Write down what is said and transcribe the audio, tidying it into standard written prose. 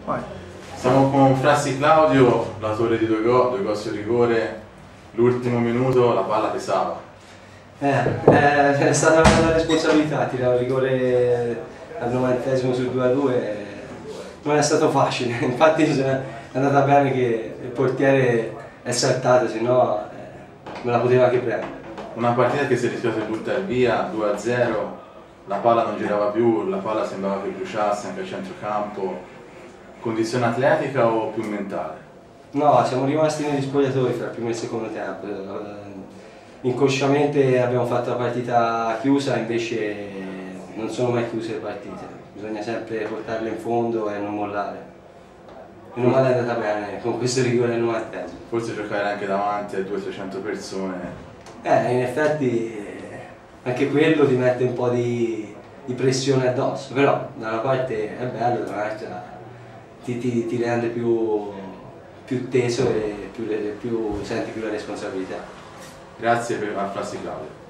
Vai. Siamo con Frassi Claudio, l'autore di due gol su rigore, l'ultimo minuto la palla pesava. È stata una bella responsabilità, tirare il rigore al 90esimo sul 2-2, non è stato facile, infatti è andata bene che il portiere è saltato, se no me la poteva anche prendere. Una partita che si è rischiato di buttare via, 2-0, la palla non girava più, la palla sembrava che bruciasse anche a centrocampo. Condizione atletica o più mentale? No, siamo rimasti negli spogliatoi fra il primo e il secondo tempo. Inconsciamente abbiamo fatto la partita chiusa, invece non sono mai chiuse le partite, bisogna sempre portarle in fondo e non mollare. Meno male è andata bene con questo rigore al 90esimo. Forse giocare anche davanti a 200-300 persone. In effetti anche quello ti mette un po' di pressione addosso, però da una parte è bello, dall'altra ti rende più teso e senti più la responsabilità. Grazie a Frassi Claudio.